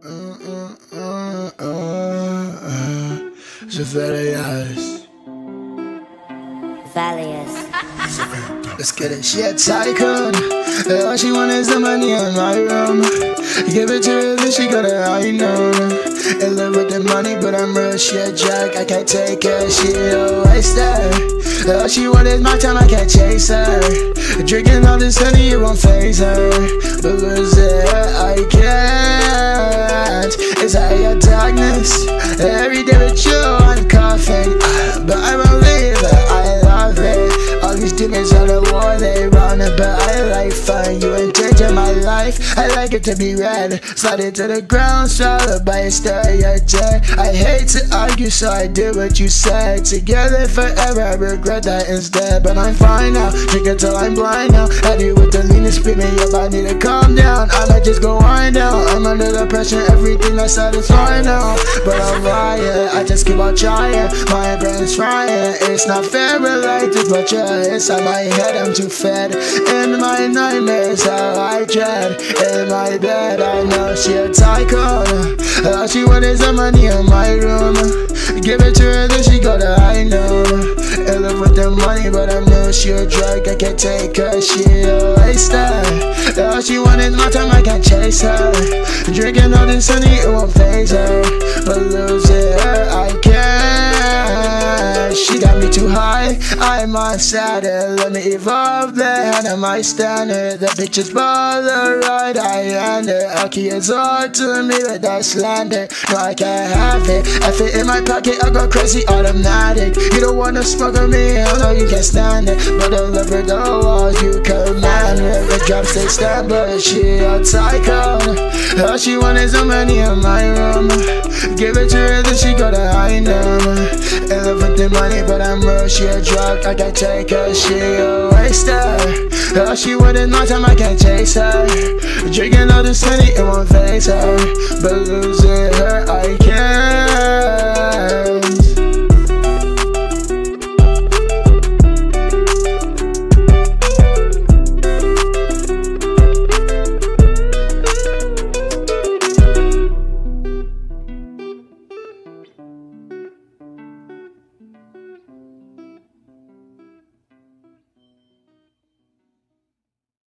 Javelius. Let's get it. She a tycoon. All she want is the money in my room. Give it to her, then she got her eye known. In love with the money, but I'm real. She a jack, I can't take her. She a waster. All she want is my time, I can't chase her. Drinking all this honey, it won't faze her. But lose it, I can't. It's higher darkness. Every day with you, I'm coughing. But I believe that I love it. All these demons on the war, they run it. But I like fun, you ain't changing my life. I like it to be red. Slide it to the ground, swallowed by a stereotype. I hate to argue, so I did what you said. Together forever, I regret that instead. But I'm fine now, drink until I'm blind now. I do with the lean and spit me up, I need to calm down. I might just go wind down. I'm under the pressure, everything that's satisfying now. But I'm lying, I just keep on trying. My brain's frying, it's not fair, but like this, but yeah, inside my head I'm too fed. In my nightmares, how I dread. In my bed, I know she a tycoon. All she want is the money in my room. Give it to her, then she got her eye known. In love with the money, but I know she a drug, I can't take her, she a waster. All she want is my time, I can't chase her. Drinking all this honey, it won't faze her. But lose it, I can't. She got me too high, I'm on Saturn. Let me evolve the hand of my standard. The bitches bother right, I end it. Aki is hard to me with that slander. No, I can't have it. I fit in my pocket, I go crazy automatic. You don't wanna smoke on me, I know you can't stand it. But deliver the walls, you command it. The drops they stand, but she a tycoon. All she want is the money in my room. Give it to her, then she got her eye numb. In love with the money, but I'm real, she a drug, I can't take her, she a waster. All she want is my time, I can't chase her. Drinking all this honey, it won't faze her. But losing her, I